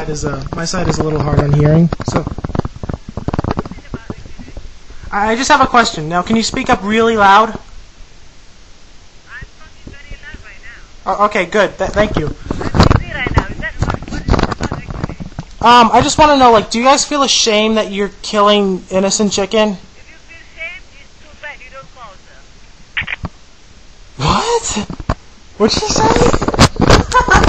side is a little hard on hearing. So I just have a question. Now, can you speak up really loud? I'm talking very loud right now. Oh, okay, good. Thank you. I'm busy right now. Is that what is the cause actually? I just want to know, like, do you guys feel ashamed that you're killing innocent chicken? If you feel shame, it's too bad you don't call, sir. What? What'd she say?